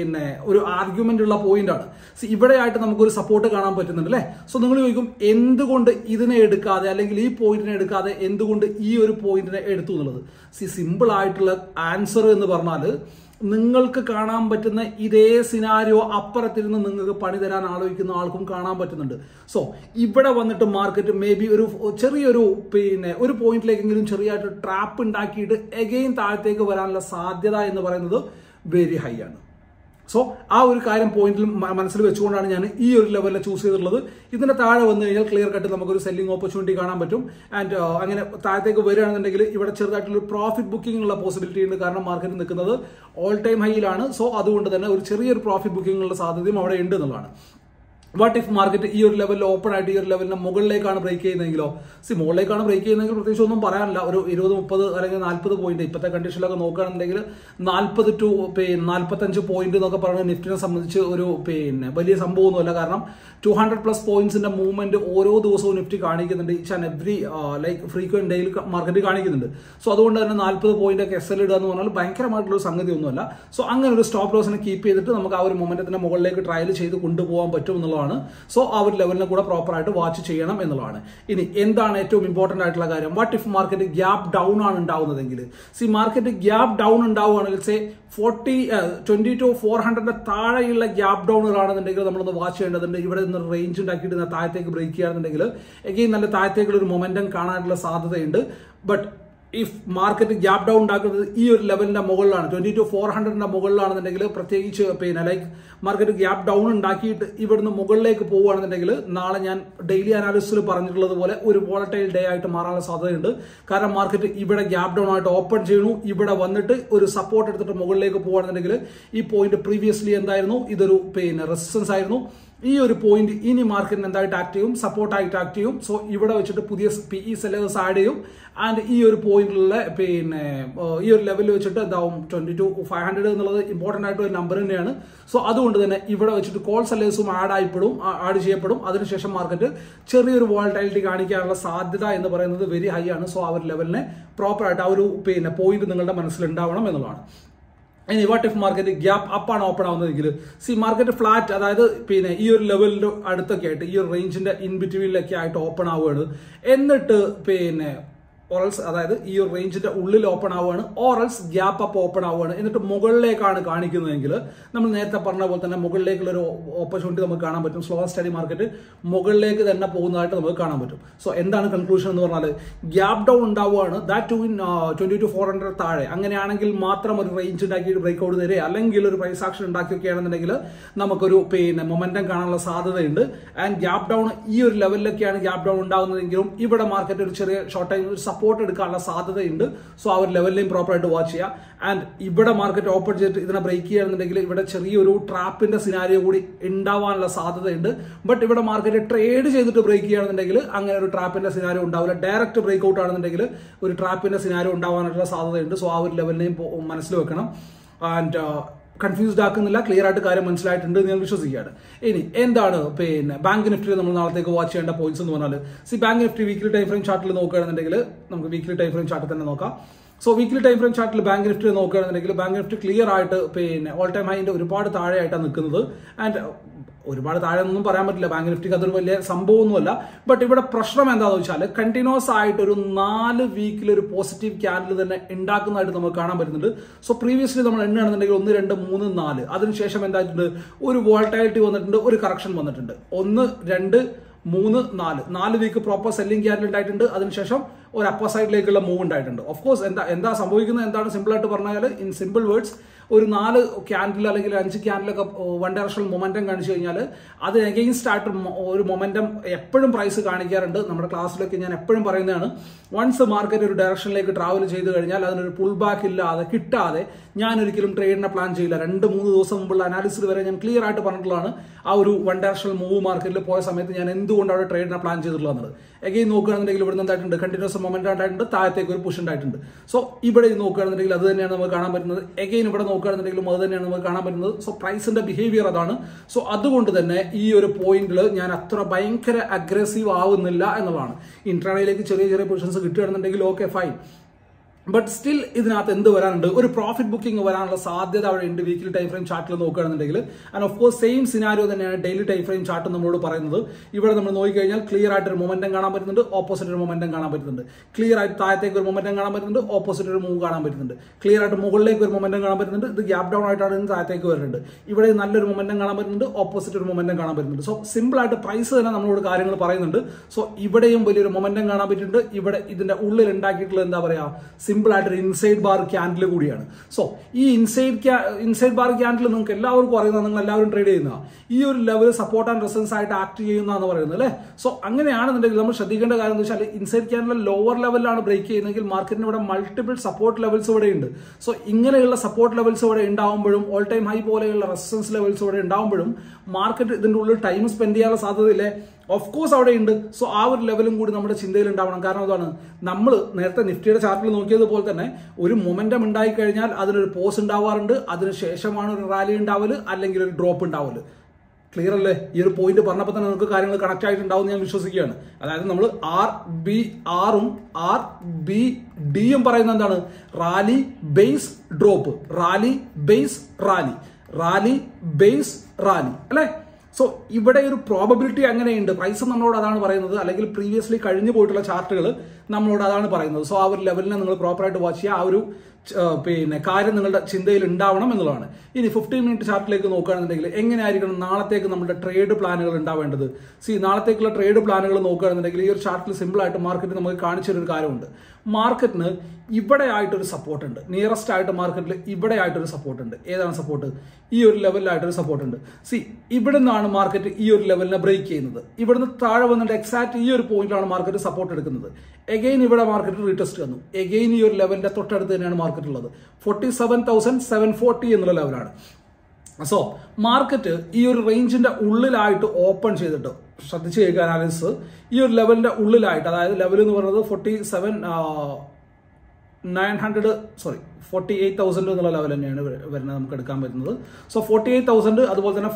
ഒരു ആർഗ്യുമെന്റ് ഉള്ള പോയിന്റ് ആണ്. ഇവിടെ ആയിട്ട് നമുക്കൊരു സപ്പോർട്ട് കാണാൻ പറ്റുന്നുണ്ട് അല്ലേ? സോ നിങ്ങൾ ചോദിക്കും എന്തുകൊണ്ട് ഇതിനെ എടുക്കാതെ, അല്ലെങ്കിൽ ഈ പോയിന്റിനെ എടുക്കാതെ എന്തുകൊണ്ട് ഈ ഒരു പോയിന്റിനെ എടുത്തു എന്നുള്ളത്. സിമ്പിൾ ആയിട്ടുള്ള ആൻസർ എന്ന് പറഞ്ഞാൽ, നിങ്ങൾക്ക് കാണാൻ പറ്റുന്ന ഇതേ സിനാരിയോ അപ്പുറത്തിരുന്ന് നിങ്ങൾക്ക് പണി തരാൻ ആലോചിക്കുന്ന ആൾക്കും കാണാൻ പറ്റുന്നുണ്ട്. സോ ഇവിടെ വന്നിട്ട് മാർക്കറ്റ് മേ ബി ഒരു ചെറിയൊരു ഒരു പോയിന്റിലേക്കെങ്കിലും ചെറിയായിട്ട് ട്രാപ്പ് ഉണ്ടാക്കിയിട്ട് എഗെയിൻ താഴത്തേക്ക് വരാനുള്ള സാധ്യത എന്ന് പറയുന്നത് വെരി ഹൈ ആണ്. സോ ആ ഒരു കാര്യം പോയിന്റിൽ മനസ്സിൽ വെച്ചുകൊണ്ടാണ് ഞാൻ ഈ ഒരു ലെവലിൽ ചൂസ് ചെയ്തിട്ടുള്ളത്. ഇതിന്റെ താഴെ വന്നു കഴിഞ്ഞാൽ ക്ലിയർ കട്ട് നമുക്കൊരു സെല്ലിംഗ് ഓപ്പർച്യൂണിറ്റി കാണാൻ പറ്റും. ആൻഡ് അങ്ങനെ താഴത്തേക്ക് വരികയാണെന്നുണ്ടെങ്കിൽ ഇവിടെ ചെറുതായിട്ടുള്ള പ്രോഫിറ്റ് ബുക്കിംഗ് ഉള്ള പോസിബിലിറ്റി ഉണ്ട്. കാരണം മാർക്കറ്റ് നിൽക്കുന്നത് ഓൾ ടൈം ഹൈയിലാണ്. സോ അതുകൊണ്ട് തന്നെ ഒരു ചെറിയൊരു പ്രോഫിറ്റ് ബുക്കിംഗ് ഉള്ള സാധ്യതയും അവിടെ ഉണ്ട് എന്നുള്ളതാണ്. വാട്ട് ഇഫ് മാർക്കറ്റ് ഈ ഒരു ലെവലിൽ ഓപ്പൺ ആയിട്ട് ഈ ഒരു ലെവലിന് മുകളിലേക്കാണ് ബ്രേക്ക് ചെയ്യുന്നതെങ്കിലോ? മുകളിലേക്കാണ് ബ്രേക്ക് ചെയ്യുന്നതെങ്കിൽ പ്രത്യേകിച്ച് ഒന്നും പറയാനില്ല. ഒരു 20, 30 അല്ലെങ്കിൽ 40 പോയിന്റ് ഇപ്പോഴത്തെ കണ്ടീഷനിലൊക്കെ നോക്കുകയാണെന്നുണ്ടെങ്കിൽ 40 to 45 പോയിന്റ് എന്നൊക്കെ പറയുന്നത് നിഫ്റ്റിനെ സംബന്ധിച്ച് ഒരു വലിയ സംഭവമൊന്നുമല്ല. കാരണം 200+ പോയിന്റ്സിന്റെ മൂവ്മെന്റ് ഓരോ ദിവസവും നിഫ്റ്റി കാണിക്കുന്നുണ്ട്. Each and every frequent daily market കാണിക്കുന്നുണ്ട്. സോ അതുകൊണ്ട് തന്നെ 40 പോയിന്റ് ഒക്കെ SL ഇടുക എന്ന് പറഞ്ഞാൽ ഭയങ്കരമായിട്ടുള്ള സംഗതി ഒന്നുമല്ല. സോ അങ്ങനെ ഒരു സ്റ്റോപ്പ് ലോസിനെ കീപ്പ് ചെയ്തിട്ട് നമുക്ക് ആ ഒരു മൊമെന്റത്തിന്റെ മുകളിലേക്ക് ട്രയൽ ചെയ്ത് കൊണ്ടുപോകാൻ പറ്റും എന്നുള്ളതാണ്. സോ ആ ഒരു ലെവലിനെ കൂടെ പ്രോപ്പർ ആയിട്ട് വാച്ച് ചെയ്യണം എന്നുള്ളതാണ്. ഇനി എന്താണ് ഏറ്റവും ഇമ്പോർട്ടന്റ് ആയിട്ടുള്ള കാര്യം? What if market gap down ആണ് ഉണ്ടാവുന്നതെങ്കിൽ? മാർക്കറ്റ് ഗ്യാപ് ഡൗൺ ഉണ്ടാവുകയാണെങ്കിൽ 22,400 താഴെയുള്ള ഗ്യാപ് ഡൗണുകളാണെന്നുണ്ടെങ്കിൽ നമ്മളൊന്ന് വാച്ച് ചെയ്യേണ്ടതുണ്ട്. ഇവിടെ നിന്ന് റേഞ്ച് ഉണ്ടാക്കിയിട്ട് താഴത്തേക്ക് ബ്രേക്ക് ചെയ്യുകയാണെന്നുണ്ടെങ്കിൽ എഗെയിൻ നല്ല താഴത്തേക്കുള്ള ഒരു മൊമെന്റം കാണാനുള്ള സാധ്യതയുണ്ട്. But if market gap down ഉണ്ടാക്കുന്നത് ഈ ഒരു ലെവലിന്റെ മുകളിലാണ്, 22,400 മുകളിലാണെന്നുണ്ടെങ്കിൽ, പ്രത്യേകിച്ച് മാർക്കറ്റ് ഗ്യാപ് ഡൗൺ ഉണ്ടാക്കിയിട്ട് ഇവിടുന്ന് മുകളിലേക്ക് പോവുകയാണെന്നുണ്ടെങ്കിൽ, നാളെ ഞാൻ ഡെയിലി അനാലിസിസിൽ പറഞ്ഞിട്ടുള്ളത് പോലെ ഒരു വോളറ്റൈൽ ഡേ ആയിട്ട് മാറാനുള്ള സാധ്യതയുണ്ട്. കാരണം മാർക്കറ്റ് ഇവിടെ ഗ്യാപ് ഡൗൺ ആയിട്ട് ഓപ്പൺ ചെയ്യണു, ഇവിടെ വന്നിട്ട് ഒരു സപ്പോർട്ട് എടുത്തിട്ട് മുകളിലേക്ക് പോവുകയാണെന്നുണ്ടെങ്കിൽ, ഈ പോയിന്റ് പ്രീവിയസ്ലി എന്തായിരുന്നു? ഇതൊരു റെസിസ്റ്റൻസ് ആയിരുന്നു. ഈ ഒരു പോയിന്റ് ഇനി മാർക്കറ്റിന് എന്തായിട്ട് ആക്ട് ചെയ്യും? സപ്പോർട്ടായിട്ട് ആക്ട് ചെയ്യും. സോ ഇവിടെ വെച്ചിട്ട് പുതിയ PE സെല്ലേഴ്സ് ആഡ് ചെയ്യും. ആൻഡ് ഈ ഒരു പോയിന്റിലുള്ള ഈ ഒരു ലെവലിൽ വെച്ചിട്ട് എന്താവും? 22,500 എന്നുള്ളത് ഇമ്പോർട്ടന്റ് ആയിട്ട് ഒരു നമ്പർ തന്നെയാണ്. സോ അതുകൊണ്ട് തന്നെ ഇവിടെ വെച്ചിട്ട് കോൾ സെല്ലേഴ്സും ആഡ് ചെയ്യപ്പെടും. അതിനുശേഷം മാർക്കറ്റ് ചെറിയൊരു വോളറ്റൈലിറ്റി കാണിക്കാനുള്ള സാധ്യത എന്ന് പറയുന്നത് വെരി ഹൈ ആണ്. സോ ആ ഒരു ലെവലിനെ പ്രോപ്പർ ആയിട്ട് ആ ഒരു പോയിന്റ് നിങ്ങളുടെ മനസ്സിൽ ഉണ്ടാവണം എന്നുള്ളതാണ്. ഇനി what if market gap up ആണ് ഓപ്പൺ ആവുന്നതെങ്കിൽ? മാർക്കറ്റ് ഫ്ലാറ്റ്, അതായത് ഈ ഒരു ലെവലിന്റെ അടുത്തൊക്കെ ആയിട്ട് ഈ ഒരു റേഞ്ചിന്റെ ഇൻ ബിറ്റ്വീനിലൊക്കെ ആയിട്ട് ഓപ്പൺ ആവുകയാണ്. എന്നിട്ട് ഓറൽസ്, അതായത് ഈ ഒരു റേഞ്ചിന്റെ ഉള്ളിൽ ഓപ്പൺ ആവുകയാണ്, ഓറൽസ് ഗ്യാപ്പ് അപ്പ് ഓപ്പൺ ആവുകയാണ്. എന്നിട്ട് മുകളിലേക്കാണ് കാണിക്കുന്നതെങ്കിൽ, നമ്മൾ നേരത്തെ പറഞ്ഞ പോലെ തന്നെ മുകളിലേക്കുള്ള ഒരു ഓപ്പർച്യൂണിറ്റി നമുക്ക് കാണാൻ പറ്റും. സ്ലോ സ്റ്റഡി മാർക്കറ്റ് മുകളിലേക്ക് തന്നെ പോകുന്നതായിട്ട് നമുക്ക് കാണാൻ പറ്റും. സോ എന്താണ് കൺക്ലൂഷൻ എന്ന് പറഞ്ഞാൽ, ഗ്യാപ് ഡൗൺ ഉണ്ടാവുകയാണ്, ദാറ്റ് ടു 22,400 താഴെ. അങ്ങനെയാണെങ്കിൽ മാത്രം ഒരു റേഞ്ച് ഉണ്ടാക്കിയിട്ട് ബ്രേക്ക് ഔട്ട് തരിക, അല്ലെങ്കിൽ ഒരു പ്രൈസ് ആക്ഷൻ ഉണ്ടാക്കിയൊക്കെയാണെന്നുണ്ടെങ്കിൽ നമുക്കൊരു മൊമെന്റം കാണാനുള്ള സാധ്യതയുണ്ട്. ആൻഡ് ഗ്യാപ് ഡൗൺ ഈ ഒരു ലെവലിലൊക്കെയാണ് ഗ്യാപ് ഡൗൺ ഉണ്ടാകുന്നതെങ്കിലും ഇവിടെ മാർക്കറ്റ് ഒരു ചെറിയ ഷോർട്ട് ടൈം സപ്പോർട്ട് എടുക്കാനുള്ള സാധ്യതയുണ്ട്. സോ ആ ഒരു ലെവലിലെയും പ്രോപ്പർ ആയിട്ട് വാച്ച് ചെയ്യുക. ആൻഡ് ഇവിടെ മാർക്കറ്റ് ഓപ്പൺ ചെയ്തിട്ട് ഇതിനെ ബ്രേക്ക് ചെയ്യുകയാണെന്നുണ്ടെങ്കിൽ ഇവിടെ ചെറിയൊരു ട്രാപ്പിന്റെ സിനാരിയോ കൂടി ഉണ്ടാവാനുള്ള സാധ്യതയുണ്ട്. ബട്ട് ഇവിടെ മാർക്കറ്റ് ട്രേഡ് ചെയ്തിട്ട് ബ്രേക്ക് ചെയ്യുകയാണെന്നുണ്ടെങ്കിൽ അങ്ങനെ ഒരു ട്രാപ്പിന്റെ സിനാരിയോ ഉണ്ടാവില്ല. ഡയറക്റ്റ് ബ്രേക്ക് ഔട്ട് ആണെന്നുണ്ടെങ്കിൽ ഒരു ട്രാപ്പിന്റെ സിനാരിയോ ഉണ്ടാവാനുള്ള സാധ്യതയുണ്ട്. സോ ആ ഒരു ലെവലിനെയും മനസ്സിൽ വെക്കണം. ആൻഡ് കൺഫ്യൂസ്ഡ് ആക്കുന്നില്ല, ക്ലിയർ ആയിട്ട് കാര്യം മനസ്സിലായിട്ടുണ്ട് ഞാൻ വിശ്വസിക്കുകയാണ്. ഇനി എന്താണ് ബാങ്ക് നിഫ്റ്റി നമ്മൾ നാളത്തേക്ക് വാച്ച് ചെയ്യേണ്ട പോയിന്റ്സ് എന്ന് പറഞ്ഞാൽ, bank Nifty weekly time frame ചാർട്ടിൽ നോക്കുകയാണെന്നുണ്ടെങ്കിൽ നമുക്ക് വീക്ക്ലി ടൈം ഫ്രെയിം ചാർട്ടിൽ തന്നെ നോക്കാം. സോ വീക്ക്ലി ടൈം ഫ്രെയിം ചാർട്ടിൽ ബാങ്ക് നിഫ്റ്റി നോക്കുകയാണെന്നുണ്ടെങ്കിൽ ബാങ്ക് നിഫ്റ്റി ക്ലിയർ ആയിട്ട് ഓൾ ടൈം ഹൈന്റെ ഒരുപാട് താഴെയായിട്ടാണ് നിൽക്കുന്നത്. ആൻഡ് ഒരുപാട് താഴെ ഒന്നും പറയാൻ പറ്റില്ല, ബാങ്ക് നിഫ്റ്റിക്ക് അതൊരു വലിയ സംഭവമൊന്നുമല്ല. ബട്ട് ഇവിടെ പ്രശ്നം എന്താണെന്ന് വെച്ചാൽ കണ്ടിന്യൂസ് ആയിട്ട് ഒരു 4 വീക്കിൽ ഒരു പോസിറ്റീവ് ക്യാൻഡിൽ തന്നെ ഉണ്ടാക്കുന്നതായിട്ട് നമുക്ക് കാണാൻ പറ്റുന്നുണ്ട്. സോ പ്രീവിയസ്ലി നമ്മൾ എണ്ണുകയാണെന്നുണ്ടെങ്കിൽ 1, 2, 3, 4, അതിനുശേഷം എന്തായിട്ടുണ്ട്? ഒരു വോളറ്റൈലിറ്റി വന്നിട്ടുണ്ട്, ഒരു കറക്ഷൻ വന്നിട്ടുണ്ട്. 1, 2, 3, 4 വീക്ക് പ്രോപ്പർ സെല്ലിംഗ് ക്യാൻഡിൽ ഉണ്ടായിട്ടുണ്ട്. അതിനുശേഷം ഒരു അപ്പർ സൈഡിലേക്കുള്ള മൂവ് ഉണ്ടായിട്ടുണ്ട്. ഓഫ് കോഴ്സ് എന്താ സംഭവിക്കുന്നത്? എന്താണ് സിമ്പിൾ ആയിട്ട് പറഞ്ഞാൽ, ഇൻ സിമ്പിൾ വേർഡ്സ്, ഒരു 4 ക്യാൻഡിൽ അല്ലെങ്കിൽ 5 ക്യാൻഡിലൊക്കെ വൺ ഡയറക്ഷണൽ മൊമെന്റം കാണിച്ചു കഴിഞ്ഞാൽ അത് എഗെയിൻസ്റ്റ് ആയിട്ട് ഒരു മൊമെന്റം എപ്പോഴും പ്രൈസ് കാണിക്കാറുണ്ട്. നമ്മുടെ ക്ലാസ്സിലൊക്കെ ഞാൻ എപ്പോഴും പറയുന്നതാണ്, വൺസ് മാർക്കറ്റ് ഒരു ഡയറക്ഷനിലേക്ക് ട്രാവൽ ചെയ്ത് കഴിഞ്ഞാൽ അതിനൊരു പുൾ ബാക്ക് ഇല്ലാതെ കിട്ടാതെ ഞാൻ ഒരിക്കലും ട്രേഡിനെ പ്ലാൻ ചെയ്യില്ല. 2-3 ദിവസം മുമ്പുള്ള അനാലിസിസ് വരെ ഞാൻ ക്ലിയർ ആയിട്ട് പറഞ്ഞിട്ടുള്ളതാണ് ആ ഒരു വൺ ഡയറക്ഷണൽ മൂവ് മാർക്കറ്റിൽ പോയ സമയത്ത് ഞാൻ എന്തുകൊണ്ട് അവിടെ ട്രേഡിനെ പ്ലാൻ ചെയ്തിട്ടുള്ളത്. എഗെയിൻ നോക്കുകയാണെന്നുണ്ടെങ്കിൽ ഇവിടെ എന്തായിട്ടുണ്ട്, കണ്ടിന്യൂസ് മൊമെന്റ് ഉണ്ടായിട്ടുണ്ട്, താഴത്തേക്ക് ഒരു പുഷ് ഉണ്ടായിട്ടുണ്ട്. സോ ഇവിടെ നോക്കുകയാണെന്നുണ്ടെങ്കിൽ അത് തന്നെയാണ് നമുക്ക് കാണാൻ പറ്റുന്നത്. എഗെയിൻ ഇവിടെ നോക്കുകയാണെന്നുണ്ടെങ്കിലും അത് തന്നെയാണ് നമുക്ക് കാണാൻ പറ്റുന്നത്. സോ പ്രൈസിന്റെ ബിഹേവിയർ അതാണ്. സോ അതുകൊണ്ട് തന്നെ ഈ ഒരു പോയിന്റിൽ ഞാൻ അത്ര ഭയങ്കര അഗ്രസീവ് ആവുന്നില്ല എന്നുള്ളതാണ്. ഇൻട്രാഡേയിലേക്ക് ചെറിയ ചെറിയ പൊസിഷൻസ് കിട്ടുകയാണെന്നുണ്ടെങ്കിൽ ഓക്കെ ഫൈൻ, ബട്ട് സ്റ്റിൽ ഇതിനകത്ത് എന്ത് വരാനുണ്ട്, ഒരു പ്രോഫിറ്റ് ബുക്കിംഗ് വരാനുള്ള സാധ്യത അവിടെ ഉണ്ട് വീക്കിലി ടൈം ഫ്രെയിം ചാർട്ടിൽ നോക്കുകയാണെന്നുണ്ടെങ്കിൽ. And of course same scenario തന്നെയാണ് ഡെയിലി ടൈം ഫ്രെയിം ചാർട്ട് നമ്മളോട് പറയുന്നത്. ഇവിടെ നമ്മൾ നോക്കിക്കഴിഞ്ഞാൽ ക്ലിയർ ആയിട്ട് ഒരു മൊമെന്റം കാണാൻ പറ്റുന്നുണ്ട്, ഓപ്പോസിറ്റ് ഒരു മൊമെന്റം കാണാൻ പറ്റുന്നുണ്ട്. ക്ലിയർ ആയിട്ട് താഴത്തേക്ക് ഒരു മൊമെന്റം കാണാൻ പറ്റുന്നുണ്ട്, ഓപ്പോസിറ്റ് ഒരു മൂവ് കാണാൻ പറ്റുന്നുണ്ട്. ക്ലിയർ ആയിട്ട് മുകളിലേക്ക് ഒരു മൊമെന്റം കാണാൻ പറ്റുന്നുണ്ട്, ഇത് ഗ്യാപ് ഡൗൺ ആയിട്ടാണ് താഴത്തേക്ക് വരുന്നുണ്ട്. ഇവിടെ നല്ലൊരു മൊമെന്റം കാണാൻ പറ്റുന്നുണ്ട്, ഓപ്പോസിറ്റ് ഒരു മൊമെന്റം കാണാൻ പറ്റുന്നുണ്ട്. സോ സിമ്പിൾ ആയിട്ട് പ്രൈസ് തന്നെ നമ്മളോട് കാര്യങ്ങൾ പറയുന്നുണ്ട്. സോ ഇവിടെയും വലിയൊരു മൊമെന്റം കാണാൻ പറ്റുന്നുണ്ട്. ഇവിടെ ഇതിന്റെ ഉള്ളിൽ ഉണ്ടാക്കിയിട്ടുള്ള എന്താ പറയാ, സിമ്പിൾ ആയിട്ട് ഒരു ഇൻസൈഡ് ബാർ ക്യാൻഡിൽ കൂടിയാണ്. സോ ഈ ഇൻസൈഡ് ബാർ ക്യാൻഡിൽ നിങ്ങൾക്ക് എല്ലാവർക്കും അറിയുന്നത്, നിങ്ങൾ എല്ലാവരും ട്രേഡ് ചെയ്യുന്ന ഈ ഒരു ലെവൽ സപ്പോർട്ട് ആൻഡ് റെസിസ്റ്റൻസ് ആയിട്ട് ആക്ട് ചെയ്യുന്നതെന്ന് പറയുന്നത് അല്ലേ. സോ അങ്ങനെയാണെന്നുണ്ടെങ്കിൽ നമ്മൾ ശ്രദ്ധിക്കേണ്ട കാര്യം എന്ന് വെച്ചാൽ ഇൻസൈഡ് ക്യാൻഡിൽ ലോവർ ലെവലിലാണ് ബ്രേക്ക് ചെയ്യുന്നതെങ്കിൽ മാർക്കറ്റിന് ഇവിടെ മൾട്ടിപ്പിൾ സപ്പോർട്ട് ലെവൽസ് ഇവിടെ ഉണ്ട്. സോ ഇങ്ങനെയുള്ള സപ്പോർട്ട് ലെവൽസ് ഇവിടെ ഉണ്ടാവുമ്പോഴും ഓൾ ടൈം ഹൈ പോലെയുള്ള റെസിസ്റ്റൻസ് ലെവൽസ് ഇവിടെ ഉണ്ടാവുമ്പോഴും മാർക്കറ്റ് ഇതിന്റെ ഉള്ളിൽ ടൈം സ്പെൻഡ് ചെയ്യാനുള്ള സാധ്യതയില്ലേ, ഓഫ് കോഴ്സ് അവിടെ ഉണ്ട്. സോ ആ ഒരു ലെവലും കൂടി നമ്മുടെ ചിന്തയിൽ ഉണ്ടാവണം. കാരണം അതാണ്, നമ്മൾ നേരത്തെ നിഫ്റ്റിയുടെ ചാർട്ടിൽ നോക്കിയതുപോലെ തന്നെ ഒരു മൊമെന്റം ഉണ്ടായി കഴിഞ്ഞാൽ അതിനൊരു പോസ് ഉണ്ടാവാറുണ്ട്, അതിനുശേഷമാണ് ഒരു റാലി ഉണ്ടാവല് അല്ലെങ്കിൽ ഒരു ഡ്രോപ്പ് ഉണ്ടാവല്. ക്ലിയർ അല്ലേ? ഈ ഒരു പോയിന്റ് പറഞ്ഞപ്പോൾ തന്നെ നിങ്ങൾക്ക് കാര്യങ്ങൾ കണക്ട് ആയിട്ടുണ്ടാവും ഞാൻ വിശ്വസിക്കുകയാണ്. അതായത് നമ്മൾ ആറും ആർ ബി ഡിയും പറയുന്നത് എന്താണ്, rally base drop, rally base rally, rally base rally അല്ലെ. സോ ഇവിടെ ഒരു പ്രോബബിലിറ്റി അങ്ങനെയുണ്ട്. പ്രൈസ് നമ്മളോട് അതാണ് പറയുന്നത്, അല്ലെങ്കിൽ പ്രീവിയസ്ലി കഴിഞ്ഞു പോയിട്ടുള്ള ചാർട്ടുകൾ നമ്മളോട് അതാണ് പറയുന്നത്. സോ ആ ഒരു ലെവലിനെ നിങ്ങൾ പ്രോപ്പറായിട്ട് വാച്ച് ചെയ്യുക. ആ ഒരു കാര്യം നിങ്ങളുടെ ചിന്തയിൽ ഉണ്ടാവണം എന്നുള്ളതാണ്. ഇനി 15 മിനിറ്റ് ചാർട്ടിലേക്ക് നോക്കുകയാണെന്നുണ്ടെങ്കിൽ എങ്ങനെയായിരിക്കണം നാളത്തേക്ക് നമ്മുടെ ട്രേഡ് പ്ലാനുകൾ ഉണ്ടാവേണ്ടത്. നാളത്തേക്കുള്ള ട്രേഡ് പ്ലാനുകൾ നോക്കുകയാണെന്നുണ്ടെങ്കിൽ ഈ ഒരു ചാർട്ടിൽ സിമ്പിൾ ആയിട്ട് മാർക്കറ്റ് നമുക്ക് കാണിച്ചൊരു കാര്യമുണ്ട്. മാർക്കറ്റിന് ഇവിടെ ആയിട്ടൊരു സപ്പോർട്ട് ഉണ്ട്, നിയറസ്റ്റ് ആയിട്ട് മാർക്കറ്റിൽ ഇവിടെ ആയിട്ടൊരു സപ്പോർട്ട് ഉണ്ട്. ഏതാണ് സപ്പോർട്ട്? ഈ ഒരു ലെവലിലായിട്ടൊരു സപ്പോർട്ട് ഉണ്ട്. ഇവിടെ നിന്നാണ് മാർക്കറ്റ് ഈ ഒരു ലെവലിനെ ബ്രേക്ക് ചെയ്യുന്നത്. ഇവിടുന്ന് താഴെ വന്നിട്ട് എക്സാക്ട് ഈ ഒരു പോയിന്റിലാണ് മാർക്കറ്റ് സപ്പോർട്ട് എടുക്കുന്നത്. എഗെയിൻ ഇവിടെ മാർക്കറ്റ് റീടെസ്റ്റ് വന്നു. എഗെയിൻ ഈ ഒരു ലെവലിന്റെ തൊട്ടടുത്ത് തന്നെയാണ് മാർക്കറ്റ് ഉള്ളത്. 47,740 എന്നുള്ള ലെവലാണ്. സോ മാർക്കറ്റ് ഈ ഒരു റേഞ്ചിന്റെ ഉള്ളിലായിട്ട് ഓപ്പൺ ചെയ്തിട്ട് ശ്രദ്ധിച്ച് കേൾക്കുക അനാലിസിസ്. ഈ ഒരു ലെവലിന്റെ ഉള്ളിലായിട്ട്, അതായത് ലെവൽ എന്ന് പറയുന്നത് 48,000 എന്നുള്ള ലെവൽ തന്നെയാണ് വരുന്നത്, നമുക്ക് എടുക്കാൻ പറ്റുന്നത്. സോ 48,000 അതുപോലെ തന്നെ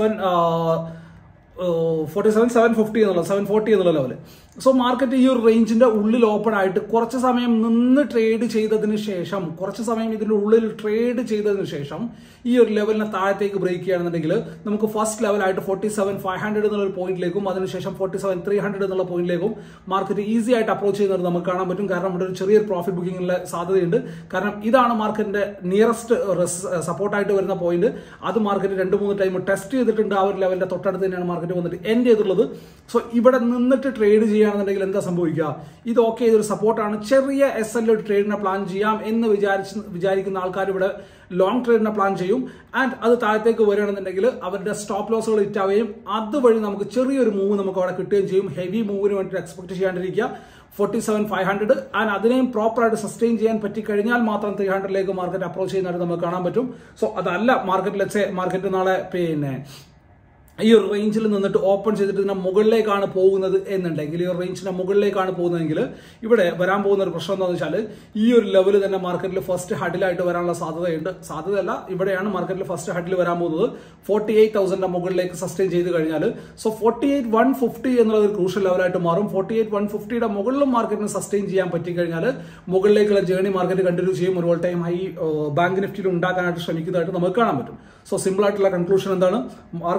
47,750 എന്നുള്ള 740 എന്നുള്ള ലെവല്. സോ മാർക്കറ്റ് ഈ ഒരു റേഞ്ചിന്റെ ഉള്ളിൽ ഓപ്പൺ ആയിട്ട് കുറച്ച് സമയം നിന്ന് ട്രേഡ് ചെയ്തതിന് ശേഷം, കുറച്ച് സമയം ഇതിന്റെ ഉള്ളിൽ ട്രേഡ് ചെയ്തതിന് ശേഷം ഈ ഒരു ലെവലിനെ താഴത്തേക്ക് ബ്രേക്ക് ചെയ്യുകയാണെന്നുണ്ടെങ്കിൽ നമുക്ക് ഫസ്റ്റ് ലെവലായിട്ട് 47,500 എന്നുള്ള ഒരു പോയിന്റിലേക്കും അതിനുശേഷം 47,300 എന്നുള്ള പോയിന്റിലേക്കും മാർക്കറ്റ് ഈസി ആയിട്ട് അപ്രോച്ച് ചെയ്യുന്നത് നമുക്ക് കാണാൻ പറ്റും. കാരണം ഇവിടെ ഒരു ചെറിയൊരു പ്രോഫിറ്റ് ബുക്കിംഗിനുള്ള സാധ്യതയുണ്ട്. കാരണം ഇതാണ് മാർക്കറ്റിന്റെ നിയറസ്റ്റ് സപ്പോർട്ടായിട്ട് വരുന്ന പോയിന്റ്. അത് മാർക്കറ്റ് 2-3 ടൈം ടെസ്റ്റ് ചെയ്തിട്ടുണ്ട്. ആ ഒരു ലെവലിന്റെ തൊട്ടടുത്ത് തന്നെയാണ് മാർക്കറ്റ് വന്നിട്ട് എൻഡ് ചെയ്തിട്ടുള്ളത്. സോ ഇവിടെ നിന്നിട്ട് ട്രേഡ് ചെയ്യുകയാണെന്നുണ്ടെങ്കിൽ എന്താ സംഭവിക്കുക, ഇത് ഓക്കെ ഇതൊരു സപ്പോർട്ടാണ്, ചെറിയ SL ട്രേഡിനെ പ്ലാൻ ചെയ്യാം എന്ന് വിചാരിക്കുന്ന ആൾക്കാർ ഇവിടെ ലോങ് ട്രേഡിനെ പ്ലാൻ ചെയ്യും. ആൻഡ് അത് താഴത്തേക്ക് വരികയാണെന്നുണ്ടെങ്കിൽ അവരുടെ സ്റ്റോപ്പ് ലോസുകൾ ഇറ്റാവുകയും അതുവഴി നമുക്ക് ചെറിയൊരു മൂവ് നമുക്ക് അവിടെ കിട്ടുകയും ചെയ്യും. ഹെവി മൂവിന് വേണ്ടിയിട്ട് എക്സ്പെക്ട് ചെയ്യാണ്ടിരിക്കുക. 47,500 ആൻഡ് അതിനെയും പ്രോപ്പറായിട്ട് സസ്റ്റെയിൻ ചെയ്യാൻ പറ്റിക്കഴിഞ്ഞാൽ മാത്രം 300ലേക്ക് മാർക്കറ്റ് അപ്രോച്ച് ചെയ്യുന്നതായിട്ട് നമുക്ക് കാണാൻ പറ്റും. സോ അതല്ല മാർക്കറ്റ് നാളെ ഈ ഒരു റേഞ്ചിൽ നിന്നിട്ട് ഓപ്പൺ ചെയ്തിട്ട് ഇതിന്റെ മുകളിലേക്കാണ് പോകുന്നത് എന്നുണ്ടെങ്കിൽ, ഈ ഒരു റേഞ്ചിന്റെ മുകളിലേക്കാണ് പോകുന്നതെങ്കിൽ ഇവിടെ വരാൻ പോകുന്ന ഒരു പ്രശ്നം എന്താണെന്ന് വെച്ചാൽ ഈ ഒരു ലെവൽ തന്നെ മാർക്കറ്റിൽ ഫസ്റ്റ് ഹഡിലായിട്ട് വരാനുള്ള സാധ്യതയുണ്ട്. സാധ്യതയല്ല, ഇവിടെയാണ് മാർക്കറ്റിൽ ഫസ്റ്റ് ഹഡിൽ വരാൻ പോകുന്നത്. 48,000 മുകളിലേക്ക് സസ്റ്റെയിൻ ചെയ്ത് കഴിഞ്ഞാൽ സോ 48,150 എന്നുള്ളത് ഒരു ക്രൂഷ്യൽ ലെവലായിട്ട് മാറും. 48,150യുടെ മുകളിലും മാർക്കറ്റിന് സസ്റ്റെയിൻ ചെയ്യാൻ പറ്റിക്കഴിഞ്ഞാൽ മുകളിലേക്കുള്ള ജേർണി മാർക്കറ്റ് കണ്ടിന്യൂ ചെയ്യും. ഒരു ഓൾ ടൈം ഹൈ ബാങ്ക് നിഫ്റ്റിയിൽ ഉണ്ടാക്കാനായിട്ട് ശ്രമിക്കുന്നതായിട്ട് നമുക്ക് കാണാൻ പറ്റും. സോ സിമ്പിൾ ആയിട്ടുള്ള കൺക്ലൂഷൻ എന്താണ്, മാർക്കറ്റ് ഈ ഒരു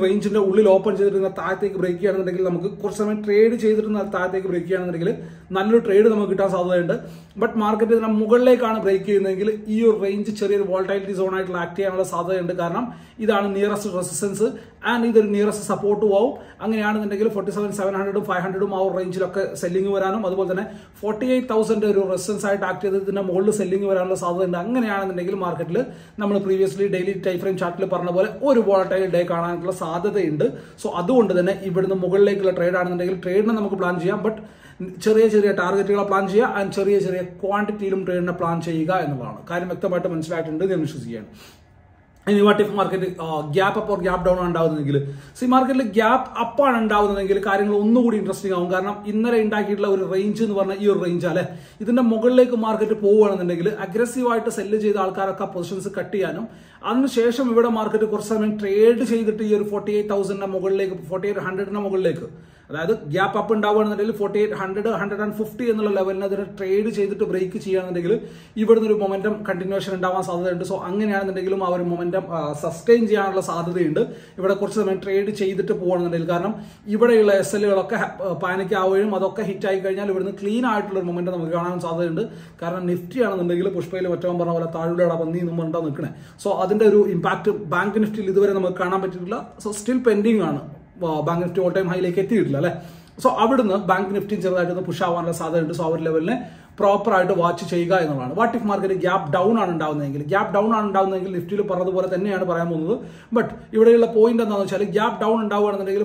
റേഞ്ചിന്റെ ഉള്ളിൽ ഓപ്പൺ ചെയ്തിട്ട് താഴത്തേക്ക് ബ്രേക്ക് ചെയ്യുകയാണെന്നുണ്ടെങ്കിൽ നമുക്ക് കുറച്ച് സമയം ട്രേഡ് ചെയ്തിട്ട് താഴത്തേക്ക് ബ്രേക്ക് ചെയ്യുകയാണെന്നുണ്ടെങ്കിൽ നല്ലൊരു ട്രേഡ് നമുക്ക് കിട്ടാൻ സാധ്യതയുണ്ട്. ബട്ട് മാർക്കറ്റ് ഇതിനെ മുകളിലേക്കാണ് ബ്രേക്ക് ചെയ്യുന്നതെങ്കിൽ ഈ ഒരു റേഞ്ച് ചെറിയൊരു വോളറ്റൈലിറ്റി സോൺ ആയിട്ട് ആക്ട് ചെയ്യാനുള്ള സാധ്യതയുണ്ട്. കാരണം ഇതാണ് നിയറസ്റ്റ് റെസിസ്റ്റൻസ് ആൻഡ് ഇതൊരു നിയറസ്റ്റ് സപ്പോർട്ടും ആവും. അങ്ങനെയാണെന്നുണ്ടെങ്കിൽ 47,700 500 ആ ഒരു റേഞ്ചിലൊക്കെ സെല്ലിംഗ് വരാനും അതുപോലെ തന്നെ 48,000 ഒരു റെസിസ്റ്റൻസ് ആയിട്ട് ആക്ട് ചെയ്ത് ഇതിന്റെ മുകളിൽ സെല്ലിംഗ് വരാനുള്ള സാധ്യതയുണ്ട്. അങ്ങനെയാണെന്നുണ്ടെങ്കിൽ മാർക്കറ്റിൽ നമ്മൾ പ്രീവിയസ്ലി ഡെയിലി ടൈം ഫ്രെയിം ചാർട്ടിൽ പറഞ്ഞ പോലെ ഒരു വോളറ്റൈൽ ഡേ കാണാനുള്ള സാധ്യതയുണ്ട്. സോ അതുകൊണ്ട് തന്നെ ഇവിടുന്ന് മുകളിലേക്കുള്ള ട്രേഡ് ആണെന്നുണ്ടെങ്കിൽ ട്രേഡിനെ നമുക്ക് പ്ലാൻ ചെയ്യാം. ബട്ട് ചെറിയ ചെറിയ ടാർഗറ്റുകളെ പ്ലാൻ ചെയ്യുക ആൻഡ് ചെറിയ ചെറിയ ക്വാണ്ടിറ്റിയിലും ട്രേഡിനെ പ്ലാൻ ചെയ്യുക എന്നുള്ളതാണ്. കാര്യം വ്യക്തമായിട്ട് മനസ്സിലായിട്ടുണ്ട് എന്ന് വിശ്വസിക്കുകയാണ്. ഇനി what if market gap up or gap down ആണ് ഉണ്ടാവുന്നതെങ്കിൽ, മാർക്കറ്റിൽ ഗ്യാപ്പ് അപ്പ് ആണ് ഉണ്ടാവുന്നതെങ്കിൽ കാര്യങ്ങൾ ഒന്നുകൂടി ഇൻട്രസ്റ്റിംഗ് ആവും. കാരണം ഇന്നലെ ഉണ്ടാക്കിയിട്ടുള്ള ഒരു റേഞ്ച് എന്ന് പറഞ്ഞാൽ ഈ ഒരു റേഞ്ച് അല്ലെ, ഇതിന്റെ മുകളിലേക്ക് മാർക്കറ്റ് പോവുകയാണെന്നുണ്ടെങ്കിൽ അഗ്രസീവായിട്ട് സെല്ല് ചെയ്ത ആൾക്കാരൊക്കെ പൊസിഷൻസ് കട്ട് ചെയ്യാനും അതിനുശേഷം ഇവിടെ മാർക്കറ്റ് കുറച്ച് സമയം ട്രേഡ് ചെയ്തിട്ട് ഈ ഒരു 48,000 മുകളിലേക്ക് 4800 മുകളിലേക്ക്, അതായത് ഗ്യാപ്പ് അപ്പ് ഉണ്ടാവുകയാണെന്നുണ്ടെങ്കിൽ 4800 150 എന്നുള്ള ലെവലിന് അതിന് ട്രേഡ് ചെയ്തിട്ട് ബ്രേക്ക് ചെയ്യുകയാണെന്നുണ്ടെങ്കിൽ ഇവിടുന്ന് ഒരു മൊമെന്റം കണ്ടിന്യൂഷൻ ഉണ്ടാവാൻ സാധ്യതയുണ്ട്. സോ അങ്ങനെയാണെന്നുണ്ടെങ്കിലും ആ ഒരു മൊമെന്റം സസ്റ്റെയിൻ ചെയ്യാനുള്ള സാധ്യതയുണ്ട് ഇവിടെ കുറച്ച് സമയം ട്രേഡ് ചെയ്തിട്ട് പോകുകയാണെന്നുണ്ടെങ്കിൽ. കാരണം ഇവിടെയുള്ള SLകളൊക്കെ പാനിക് ആവുകയും അതൊക്കെ ഹിറ്റ് ആയി കഴിഞ്ഞാൽ ഇവിടുന്ന് ക്ലീൻ ആയിട്ടുള്ള ഒരു മൊമെന്റം നമുക്ക് കാണാൻ സാധ്യതയുണ്ട്. കാരണം നിഫ്റ്റി ആണെന്നുണ്ടെങ്കിൽ പുഷ്പയിൽ മറ്റവൻ പറഞ്ഞ പോലെ താഴെ പന്നി എന്നും പറഞ്ഞാൽ നിൽക്കണേ. സോ അതിന്റെ ഒരു ഇമ്പാക്ട് ബാങ്ക് നിഫ്റ്റിയിൽ ഇതുവരെ നമുക്ക് കാണാൻ പറ്റിയിട്ടില്ല. സോ സ്റ്റിൽ പെൻഡിങ് ആണ്. ബാങ്ക് നിഫ്റ്റി ഓൾ ടൈം ഹൈയിലേക്ക് എത്തിയിട്ടില്ല അല്ലെ. സോ അവിടുന്ന് ബാങ്ക് നിഫ്റ്റി ചെറുതായിട്ടൊന്ന് പുഷ് ആവാനുള്ള സാധ്യതയുണ്ട്. സോ ആ ഒരു ലെവലിനെ പ്രോപ്പർ ആയിട്ട് വാച്ച് ചെയ്യുക എന്നുള്ളതാണ്. What if market gap down ആണ് ഉണ്ടാവുന്നതെങ്കിൽ, ഗ്യാപ്പ് ഡൗൺ ആണ് ഉണ്ടാവുന്നതെങ്കിൽ നിഫ്റ്റിയിൽ പറഞ്ഞതുപോലെ തന്നെയാണ് പറയാൻ പോകുന്നത്. ബട്ട് ഇവിടെയുള്ള പോയിന്റ് എന്താണെന്ന് വെച്ചാൽ ഗ്യാപ്പ് ഡൗൺ ഉണ്ടാവുകയാണെന്നുണ്ടെങ്കിൽ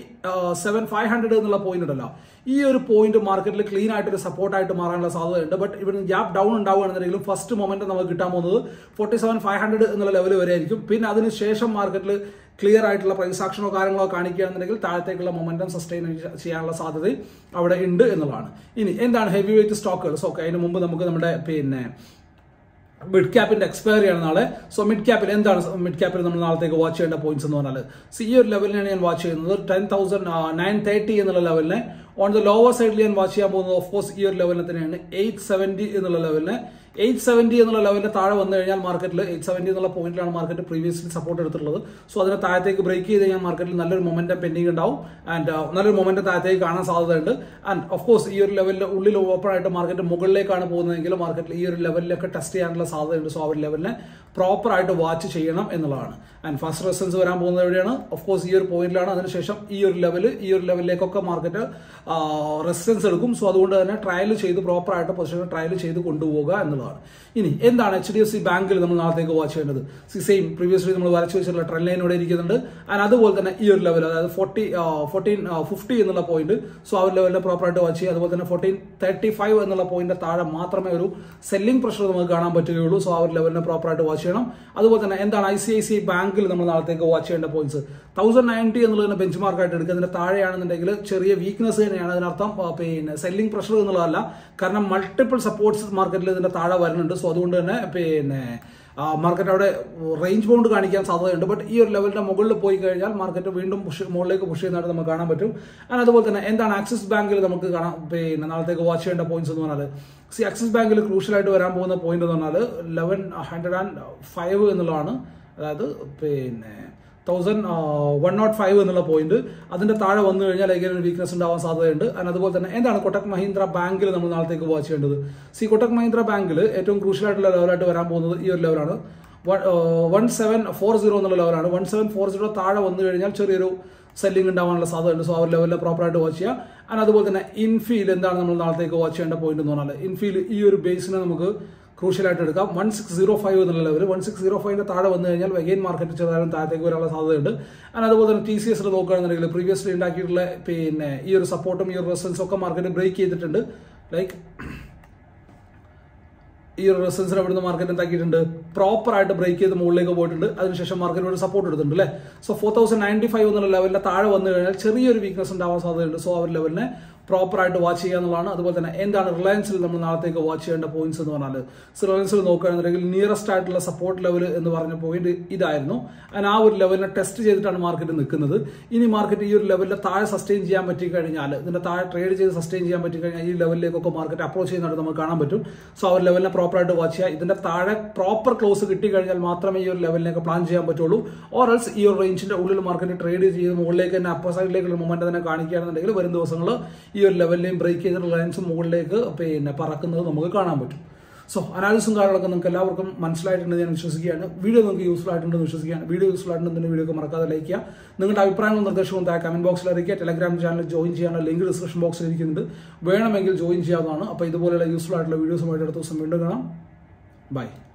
47,500 എന്നുള്ള പോയിന്റ് ഉണ്ടല്ലോ, ഈ ഒരു പോയിന്റ് മാർക്കറ്റിൽ ക്ലീൻ ആയിട്ട് ഒരു സപ്പോർട്ടായിട്ട് മാറാനുള്ള സാധ്യതയുണ്ട്. ബട്ട് ഇവിടുന്ന് ഗ്യാപ്പ് ഡൗൺ ഉണ്ടാവുകയാണെന്നുണ്ടെങ്കിലും ഫസ്റ്റ് മൊമെന്റ് നമുക്ക് കിട്ടാൻ പോകുന്നത് 47,500 എന്നുള്ള ലെവൽ വരെ ആയിരിക്കും. പിന്നെ അതിനുശേഷം മാർക്കറ്റിൽ ക്ലിയർ ആയിട്ടുള്ള പ്രൈസ് ആക്ഷനോ കാര്യങ്ങളോ കാണിക്കുകയാണെന്നുണ്ടെങ്കിൽ താഴത്തേക്കുള്ള മൊമെന്റം സസ്റ്റെയിൻ ചെയ്യാനുള്ള സാധ്യത അവിടെ ഉണ്ട് എന്നുള്ളതാണ്. ഇനി എന്താണ് ഹെവി വെയിറ്റ് സ്റ്റോക്കുകൾ? സോ അതിന് മുമ്പ് നമുക്ക് നമ്മുടെ മിഡ് ക്യാപ്പിന്റെ എക്സ്പയറി ആണ് നാളെ. സോ മിഡ് ക്യാപ്പിൽ എന്താണ് മിഡ് ക്യാപ്പിൽ നമ്മൾ നാളത്തേക്ക് വാച്ച് ചെയ്യേണ്ട പോയിന്റ്സ് എന്ന് പറഞ്ഞാൽ, ഈ ഒരു ലെവലിനാണ് ഞാൻ വാച്ച് ചെയ്യുന്നത് 10,930 എന്നുള്ള ലെവലിനെ. ഓൺ ദ ലോവർ സൈഡിൽ ഞാൻ വാച്ച് ചെയ്യാൻ പോകുന്നത് ഓഫ് കോഴ്സ് ഈ ഒരു ലെവലിനെ തന്നെയാണ് 870 എന്നുള്ള ലെവലിനെ. 870 എന്നുള്ള ലെവലിന്റെ താഴെ വന്നു കഴിഞ്ഞാൽ മാർക്കറ്റിൽ 870 എന്നുള്ള പോയിന്റിലാണ് മാർക്കറ്റ് പ്രീവിയസ്ലി സപ്പോർട്ട് എടുത്തിട്ടുള്ളത്. സോ അതിനെ താഴത്തേക്ക് ബ്രേക്ക് ചെയ്ത് കഴിഞ്ഞാൽ മാർക്കറ്റിൽ നല്ലൊരു മൊമെന്റം പെൻഡിങ് ഉണ്ടാവും ആൻഡ് നല്ലൊരു മൊമെന്റം താഴത്തേക്ക് കാണാൻ സാധ്യതയുണ്ട്. ആൻഡ് ഓഫ് കോഴ്സ് ഈ ഒരു ലെവലിന്റെ ഉള്ളിൽ ഓപ്പൺ ആയിട്ട് മാർക്കറ്റ് മുകളിലേക്കാണ് പോകുന്നതെങ്കിൽ മാർക്കറ്റിൽ ഈ ഒരു ലെവലിലൊക്കെ ടെസ്റ്റ് ചെയ്യാനുള്ള സാധ്യതയുണ്ട്. സോ ആ ഒരു ലെവലിനെ പ്രോപ്പർ ആയിട്ട് വാച്ച് ചെയ്യണം എന്നുള്ളതാണ്. ആൻഡ് ഫസ്റ്റ് റെസിസ്റ്റൻസ് വരാൻ പോകുന്നത് എവിടെയാണ്? ഓഫ് കോഴ്സ് ഈ ഒരു പോയിന്റിലാണ്. അതിനുശേഷം ഈ ഒരു ലെവലിലേക്കൊക്കെ മാർക്കറ്റ് റെസിസ്റ്റൻസ് എടുക്കും. സോ അതുകൊണ്ട് തന്നെ ട്രയൽ ചെയ്ത് പ്രോപ്പർ ആയിട്ട് പൊസിഷൻ ട്രയൽ ചെയ്ത് കൊണ്ടുപോകുക എന്നുള്ളതാണ്. ഇനി എന്താണ് HDFC ബാങ്കിൽ നമ്മൾ നാളത്തേക്ക് വാച്ച് ചെയ്യേണ്ടത്? സെയിം പ്രീവിയസ്ലി നമ്മൾ വരച്ചു വെച്ചിട്ടുള്ള ട്രെൻഡ് ലൈൻ ഇവിടെ ഇരിക്കുന്നുണ്ട്. ആൻഡ് അതുപോലെ തന്നെ ഈ ഒരു ലെവൽ, അതായത് 1450 എന്നുള്ള പോയിന്റ്, സോ ആ ഒരു ലെവലിനെ പ്രോപ്പർ ആയിട്ട് വാച്ച് ചെയ്യുക. അതുപോലെ തന്നെ 1435 എന്നുള്ള പോയിന്റ് താഴെ മാത്രമേ ഒരു സെല്ലിംഗ് പ്രഷർ നമുക്ക് കാണാൻ പറ്റുകയുള്ളൂ. സോ ആ ഒരു ലെവലിനെ പ്രോപ്പർ ആയിട്ട് വാച്ച് ചെയ്യണം. അതുപോലെ തന്നെ എന്താണ് ICICI ബാങ്കിൽ നമ്മൾ നാളത്തേക്ക് വാച്ച് ചെയ്യേണ്ട പോയിന്റ്സ്? 1090 എന്നുള്ളതിനെ ബെഞ്ച് മാർക്കായിട്ട് എടുക്കുക. അതിന്റെ താഴെയാണെന്നുണ്ടെങ്കിൽ ചെറിയ വീക്ക്നെസ് തന്നെയാണ്. അതിനർത്ഥം സെല്ലിംഗ് പ്രഷർ എന്നുള്ളതല്ല. കാരണം മൾട്ടിപ്പിൾ സപ്പോർട്ട്സ് മാർക്കറ്റിൽ ഇതിന്റെ താഴെ വരുന്നുണ്ട്. സോ അതുകൊണ്ട് തന്നെ മാർക്കറ്റ് അവിടെ റേഞ്ച് ബൗണ്ട് കാണിക്കാൻ സാധ്യതയുണ്ട്. ബട്ട് ഈ ഒരു ലെവലിന്റെ മുകളിൽ പോയി കഴിഞ്ഞാൽ മാർക്കറ്റ് വീണ്ടും മുകളിലേക്ക് പുഷ് ചെയ്യുന്നതായിട്ട് നമുക്ക് കാണാൻ പറ്റും. ആൻഡ് അതുപോലെ തന്നെ എന്താണ് ആക്സിസ് ബാങ്കിൽ നമുക്ക് കാണാം നാളത്തേക്ക് വാച്ച് ചെയ്യേണ്ട പോയിന്റ്സ് എന്ന് പറഞ്ഞാൽ, ആക്സിസ് ബാങ്കിൽ ക്രൂഷ്യലായിട്ട് വരാൻ പോകുന്ന പോയിന്റ് എന്ന് പറഞ്ഞാൽ 1105 എന്നുള്ളതാണ്. അതായത് 1105 എന്നുള്ള പോയിന്റ് അതിന്റെ താഴെ വന്നു കഴിഞ്ഞാൽ ഒരു വീക്ക്നെസ് ഉണ്ടാവാൻ സാധ്യതയുണ്ട്. അതുപോലെ തന്നെ എന്താണ് കൊട്ടക് മഹീന്ദ്ര ബാങ്കിൽ നമ്മൾ നാളത്തേക്ക് വാച്ച് ചെയ്യേണ്ടത്? കൊട്ടക് മഹീന്ദ്ര ബാങ്കിൽ ഏറ്റവും ക്രൂഷ്യൽ ആയിട്ടുള്ള ലെവലായിട്ട് വരാൻ പോകുന്നത് ഈ ഒരു ലെവലാണ്. 1740 എന്നുള്ള ലെവലാണ്. 1740 താഴെ വന്നു കഴിഞ്ഞാൽ ചെറിയൊരു സെല്ലിംഗ് ഉണ്ടാവാനുള്ള സാധ്യതയുണ്ട്. സോ ആ ഒരു ലെവലിൽ പ്രോപ്പറായിട്ട് വാച്ച് ചെയ്യുക. അതുപോലെ തന്നെ ഇൻഫീൽ എന്താണ് നമ്മൾ നാളത്തേക്ക് വാച്ച് ചെയ്യേണ്ട പോയിന്റ് എന്ന് പറഞ്ഞാൽ, ഇൻഫീൽ ഈ ഒരു ബേസിനെ നമുക്ക് ക്രൂഷ്യലായിട്ട് എടുക്കാം. 1605 എന്നുള്ള ലെവൽ, 1605 താഴെ വന്നു കഴിഞ്ഞാൽ അഗൈൻ മാർക്കറ്റ് ചെറുതായും താഴത്തേക്ക് വരാനുള്ള സാധ്യതയുണ്ട്. അതുപോലെ തന്നെ TCS നോക്കുകയാണെന്നുണ്ടെങ്കിൽ പ്രീവിയസ്ലി ഉണ്ടാക്കിയിട്ടുള്ള ഈ ഒരു സപ്പോർട്ടും ഈ ഒരു റെസിസ്റ്റൻസും ഒക്കെ മാർക്കറ്റ് ബ്രേക്ക് ചെയ്തിട്ടുണ്ട്. ലൈക്ക് ഈ ഒരു റെസിസ്റ്റൻസിനെ ഇവിടുന്ന് മാർക്കറ്റ് എന്താക്കിയിട്ടുണ്ട്, പ്രോപ്പർ ആയിട്ട് ബ്രേക്ക് ചെയ്ത് മുകളിലേക്ക് പോയിട്ടുണ്ട്. അതിനുശേഷം മാർക്കറ്റ് ഒരു സപ്പോർട്ട് എടുത്തിട്ടുണ്ട് അല്ലേ. സോ 4095 എന്നുള്ള ലെവലിന്റെ താഴെ വന്നു കഴിഞ്ഞാൽ ചെറിയൊരു വീക്ക്നെസ് ഉണ്ടാവാൻ സാധ്യതയുണ്ട്. സോ ആ ഒരു ലെവലിനെ പ്രോപ്പറായിട്ട് വാച്ച് ചെയ്യുക എന്നുള്ളതാണ്. അതുപോലെ തന്നെ എന്താണ് റിലയൻസിൽ നമ്മൾ നാളത്തേക്ക് വാച്ച് ചെയ്യേണ്ട പോയിന്റ്സ് എന്ന് പറഞ്ഞാൽ, റിലയൻസിൽ നോക്കുകയാണെന്നുണ്ടെങ്കിൽ നിയറസ്റ്റ് ആയിട്ടുള്ള സപ്പോർട്ട് ലെവൽ എന്ന് പറഞ്ഞ പോയിന്റ് ഇതായിരുന്നു. ആൻഡ് ആ ഒരു ലെവലിനെ ടെസ്റ്റ് ചെയ്തിട്ടാണ് മാർക്കറ്റ് നിൽക്കുന്നത്. ഇനി മാർക്കറ്റ് ഈ ഒരു ലെവലിൽ താഴെ സസ്റ്റെയിൻ ചെയ്യാൻ പറ്റി കഴിഞ്ഞാൽ, ഇതിന്റെ താഴെ ട്രേഡ് ചെയ്ത് സസ്റ്റെയിൻ ചെയ്യാൻ പറ്റി കഴിഞ്ഞാൽ ഈ ലെവലിലേക്കൊക്കെ മാർക്കറ്റ് അപ്രോച്ച് ചെയ്യുന്നതായിട്ട് നമുക്ക് കാണാൻ പറ്റും. സോ ആ ഒരു ലെവലിനെ പ്രോപ്പറായിട്ട് വാച്ച് ചെയ്യുക. ഇതിന്റെ താഴെ പ്രോപ്പർ ക്ലോസ് കിട്ടിക്കഴിഞ്ഞാൽ മാത്രമേ ഈ ഒരു ലെവലിലേക്ക് പ്ലാൻ ചെയ്യാൻ പറ്റുള്ളൂ. ഓറൽസ് ഈ ഒരു റേഞ്ചിന്റെ ഉള്ളിൽ മാർക്കറ്റ് ട്രേഡ് ചെയ്ത് മുകളിലേക്ക് തന്നെ അപ്പർ സൈഡിലേക്കുള്ള മൊമെന്റ് തന്നെ കാണിക്കുകയാണെന്നുണ്ടെങ്കിൽ വരും ദിവസങ്ങൾ ഈ ഒരു ലെവലിനെയും ബ്രേക്ക് ചെയ്ത് റിലയൻസ് മുകളിലേക്ക് പറക്കുന്നത് നമുക്ക് കാണാൻ പറ്റും. സോ അനാലിസും കാര്യങ്ങളൊക്കെ നിങ്ങൾക്ക് എല്ലാവർക്കും മനസ്സിലായിട്ടുണ്ടെന്ന് ഞാൻ വിശ്വസിക്കുകയാണ്. വീഡിയോ നിങ്ങൾക്ക് യൂസ്ഫുൾ ആയിട്ടുണ്ടെന്ന് വിശ്വസിക്കുകയാണ്. വീഡിയോ യൂസ്ഫുൾ ആയിട്ടുണ്ടെന്ന് വീഡിയോ മറക്കാതെ ലൈക്ക് ചെയ്യുക. നിങ്ങളുടെ അഭിപ്രായങ്ങളും നിർദ്ദേശവും താഴെ കമന്റ് ബോക്സിൽ അറിയിക്കുക. ടെലഗ്രാം ചാനൽ ജോയിൻ ചെയ്യാനുള്ള ലിങ്ക് ഡിസ്ക്രിപ്ഷൻ ബോക്സിൽ ഇരിക്കുന്നുണ്ട്. വേണമെങ്കിൽ ജോയിൻ ചെയ്യാവുന്നതാണ്. അപ്പോൾ ഇതുപോലെയുള്ള യൂസ്ഫുൾ ആയിട്ടുള്ള വീഡിയോസുമായിട്ട് അടുത്ത ദിവസം വീണ്ടും കാണാം. ബൈ.